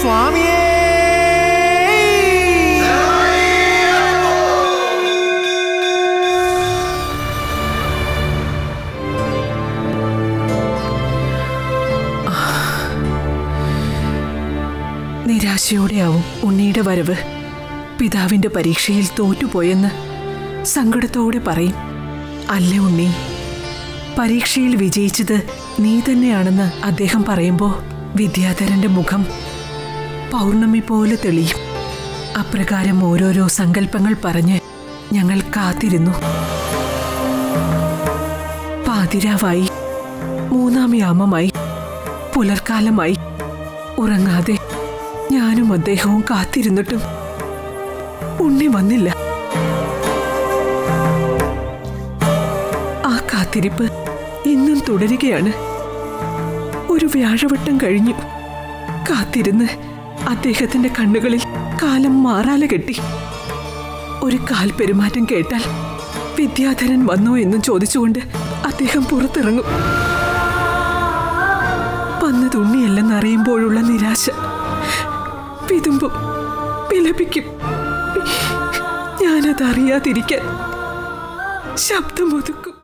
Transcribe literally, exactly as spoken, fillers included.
സ്വാമിയേ. നിരാശയോടെയാവും ഉണ്ണിയുടെ വരവ്. പിതാവിന്റെ പരീക്ഷയിൽ തോറ്റുപോയെന്ന് സങ്കടത്തോടെ പറയും. അല്ലേ ഉണ്ണി, പരീക്ഷയിൽ വിജയിച്ചത് നീ തന്നെയാണെന്ന് അദ്ദേഹം പറയുമ്പോൾ വിദ്യാധരന്റെ മുഖം പൗർണമി പോലെ തെളിയും. അപ്രകാരം ഓരോരോ സങ്കല്പങ്ങൾ പറഞ്ഞ് ഞങ്ങൾ കാത്തിരുന്നു. പാതിരാവായി, മൂന്നാം യാമമായി, പുലർക്കാലമായി. ഉറങ്ങാതെ ഞാനും അദ്ദേഹവും കാത്തിരുന്നിട്ടും ഉണ്ണി വന്നില്ല. ആ കാത്തിരിപ്പ് ഇന്നും തുടരുകയാണ്. ഒരു വ്യാഴവട്ടം കഴിഞ്ഞു. കാത്തിരുന്ന് അദ്ദേഹത്തിന്റെ കണ്ണുകളിൽ കാലം മാറാല കെട്ടി. ഒരു കാൽ പെരുമാറ്റം കേട്ടാൽ വിദ്യാധരൻ വന്നോ എന്നും ചോദിച്ചുകൊണ്ട് അദ്ദേഹം പുറത്തിറങ്ങും. വന്നത് ഉണ്ണിയല്ലെന്നറിയുമ്പോഴുള്ള നിരാശ വിതുമ്പും, വിലപിക്കും. ഞാനതറിയാതിരിക്കാൻ ശബ്ദമൊതുക്കും.